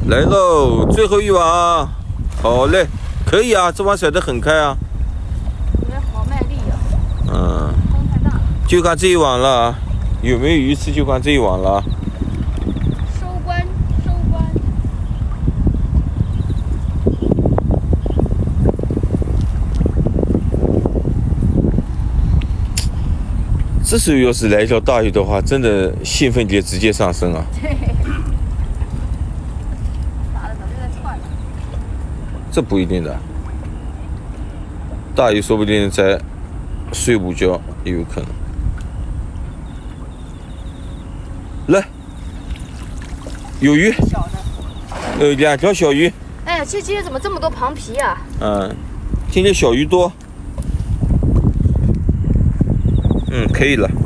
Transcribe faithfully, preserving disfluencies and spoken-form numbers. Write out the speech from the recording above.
来喽，最后一网啊！好嘞，可以啊，这网甩得很开啊。 你好卖力啊！ 嗯。 风太大了。 就看这一网了，有没有鱼吃就看这一网了。 收官，收官。 这时候要是来一条大鱼的话，真的兴奋点直接上升啊！ 对。打的早就在窜了。 这不一定的，大鱼说不定在睡午觉也有可能。来，有鱼， 小的。 呃，两条小鱼。 哎呀，这今天怎么这么多螃皮啊？ 嗯，今天小鱼多。嗯，可以了。